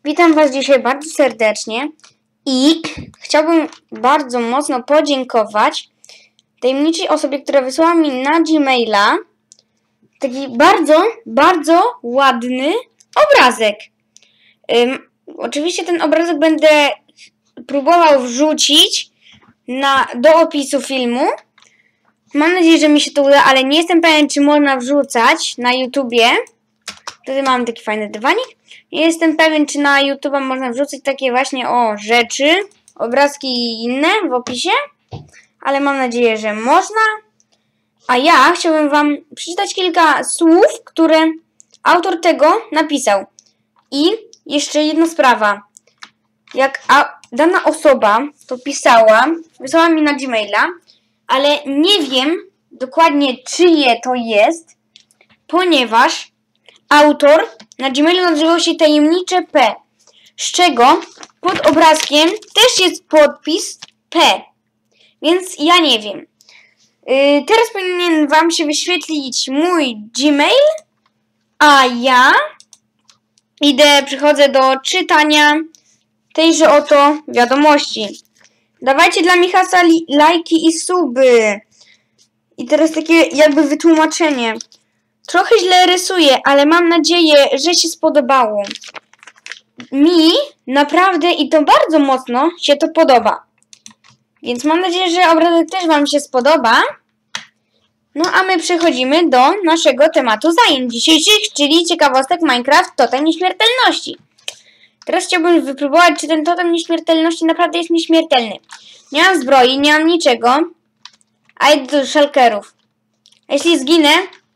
Witam Was dzisiaj bardzo serdecznie i chciałbym bardzo mocno podziękować tajemniczej osobie, która wysłała mi na Gmaila taki bardzo ładny obrazek. Oczywiście ten obrazek będę próbował wrzucić do opisu filmu. Mam nadzieję, że mi się to uda, ale nie jestem pewien, czy można wrzucać na YouTubie. Tutaj mam taki fajny dywanik. Nie jestem pewien, czy na YouTube'a można wrzucać takie właśnie rzeczy, obrazki i inne w opisie, ale mam nadzieję, że można. A ja chciałbym Wam przeczytać kilka słów, które autor tego napisał. I jeszcze jedna sprawa. Jak dana osoba to pisała, wysłała mi na Gmaila, ale nie wiem dokładnie, czyje to jest, ponieważ autor na Gmailu nazywał się Tajemnicze P, z czego pod obrazkiem też jest podpis P, więc ja nie wiem. Teraz powinien Wam się wyświetlić mój Gmail, a ja przechodzę do czytania tejże oto wiadomości. Dawajcie dla Michasa lajki i suby. I teraz takie jakby wytłumaczenie. Trochę źle rysuję, ale mam nadzieję, że się spodobało. Mi naprawdę i to bardzo mocno się to podoba. Więc mam nadzieję, że obrazek też Wam się spodoba. No a my przechodzimy do naszego tematu zajęć dzisiejszych, czyli ciekawostek Minecraft Totem Nieśmiertelności. Teraz chciałbym wypróbować, czy ten Totem Nieśmiertelności naprawdę jest nieśmiertelny. Nie mam zbroi, nie mam niczego. A idę do szalkerów. A jeśli zginę,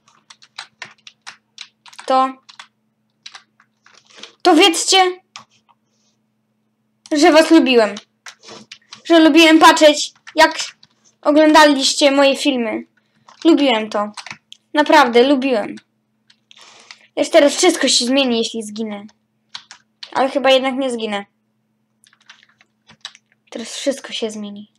to wiedzcie, że Was lubiłem. Że lubiłem patrzeć, jak oglądaliście moje filmy. Lubiłem to. Naprawdę, lubiłem. Lecz teraz wszystko się zmieni, jeśli zginę. Ale chyba jednak nie zginę. Teraz wszystko się zmieni.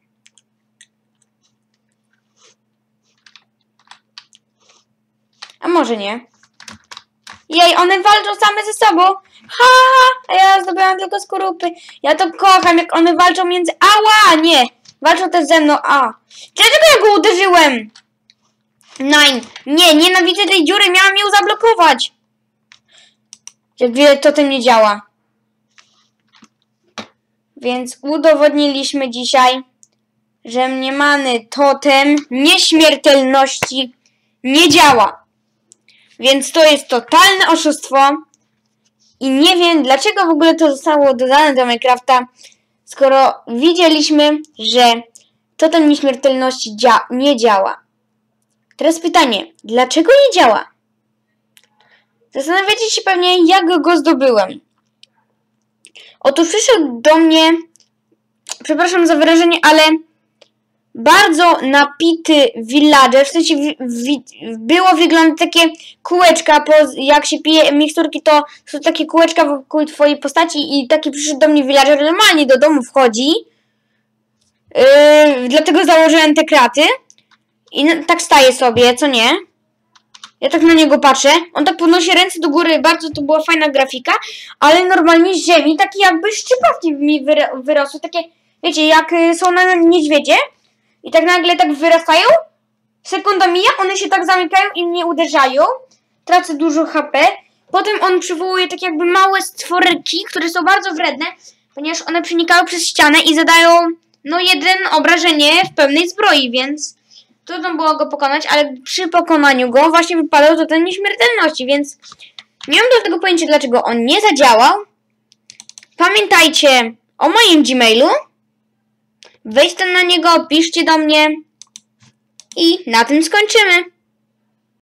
A może nie? Jej, one walczą same ze sobą. Ha, a ja zdobyłam tylko skorupy. Ja to kocham, jak one walczą między... Ała, nie. Walczą też ze mną. Dlaczego ja go uderzyłem? Nein. Nie, nienawidzę tej dziury. Miałam ją zablokować. Jak wiele totem nie działa. Więc udowodniliśmy dzisiaj, że mniemany totem nieśmiertelności nie działa. Więc to jest totalne oszustwo. I nie wiem, dlaczego w ogóle to zostało dodane do Minecrafta, skoro widzieliśmy, że totem nieśmiertelności nie działa. Teraz pytanie, dlaczego nie działa? Zastanawiacie się pewnie, jak go zdobyłem. Otóż przyszedł do mnie, przepraszam za wyrażenie, ale bardzo napity villager, w sensie było wygląda takie kółeczka, jak się pije miksturki, to są takie kółeczka wokół twojej postaci i taki przyszedł do mnie villager, normalnie do domu wchodzi, dlatego założyłem te kraty i tak staje sobie, co nie? Ja tak na niego patrzę, on tak podnosi ręce do góry, bardzo to była fajna grafika, ale normalnie z ziemi takie jakby szczypawki mi wyrosły, takie, wiecie, jak są na niedźwiedzie i tak nagle tak wyrastają, sekunda mija, one się tak zamykają i mnie uderzają, tracę dużo HP, potem on przywołuje takie jakby małe stworki, które są bardzo wredne, ponieważ one przenikają przez ścianę i zadają, jeden obrażenie w pełnej zbroi, więc trudno było go pokonać, ale przy pokonaniu go właśnie wypadał totem nieśmiertelności, więc nie mam do tego pojęcia, dlaczego on nie zadziałał. Pamiętajcie o moim Gmailu. Wejdźcie na niego, piszcie do mnie i na tym skończymy.